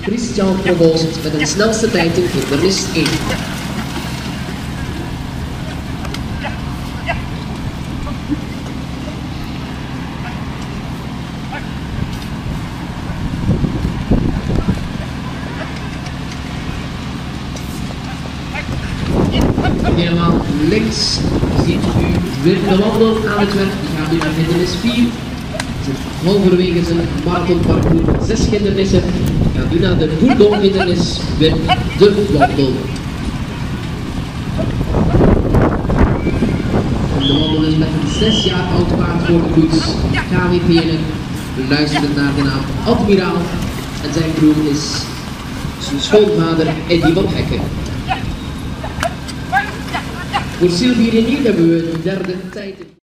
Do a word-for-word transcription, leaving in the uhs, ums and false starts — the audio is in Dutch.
Christian Provost met een snelste tijd in hindernis één. Helemaal links ziet u Wim de Wandel aan het werk. Die gaat nu naar hindernis vier. Zit halverwege zijn marathonparcours van zes hindernissen. Gaat nu naar de Bourdon hindernis Wim de Wandel. De Wandel is met een zes jaar oud paard voor de koets. K W P N. We luisteren naar de naam Admiraal. En zijn broer is zijn schoonvader Eddy van Hekken. Voor Sylvie Renier hebben we de derde tijd.